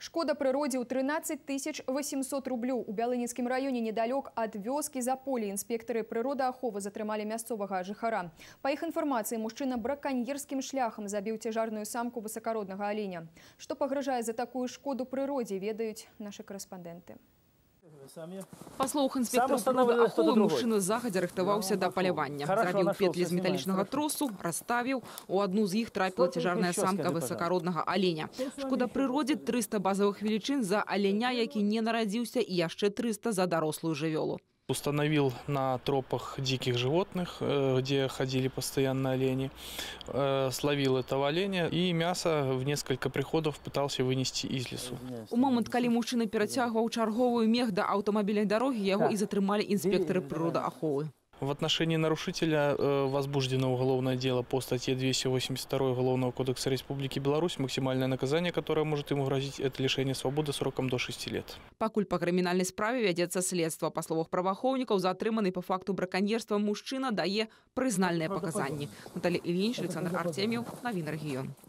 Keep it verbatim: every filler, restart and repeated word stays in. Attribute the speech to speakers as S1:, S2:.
S1: Шкода прыродзе ў трынаццаць тысяч восемьсот рублёў. У Бялыніцкім раёне недалёк ад вёскі Заполе інспектары прыродааховы затрымалі мясцовага жыхара. Па іх інфармацыі, мужчына браканьерскім шляхам забіў цяжарную самку высакароднага аленя. Што пагражае за такую шкоду прыродзе, ведаюць нашы корэспандэнты.
S2: Па словах інспектора прыродааховы, мужчына загадзя рыхтаваўся да палявання. Зрабіў петлі з металічнага тросу, расставіў. У адну з іх трапіла цяжарная самка высакароднага аленя. Шкода прыродзе трыста базовых величин за аленя, які не нарадзіўся, і яшчэ трыста за дарослую жывёлу.
S3: Установил на тропах диких животных, где ходили постоянно олени, словил этого оленя и мясо в несколько приходов пытался вынести из лесу.
S2: У момент, калі мужчына перацягваў чарговую мех да аўтамабільнай дарогі, яго і затрымалі інспектары прыродааховы.
S3: В отношении нарушителя возбуждено уголовное дело по статье двести восемьдесят два Уголовного кодекса Республики Беларусь. Максимальное наказание, которое может ему грозить, это лишение свободы сроком до шести лет.
S2: Пакуль па крымінальнай справе вядзецца следства. Па словах праваахоўнікаў, затрыманы па факту браканьерства мужчына дае прызнальныя паказанні. Наталья Ильинич, Александр Артемьев, Новины регион.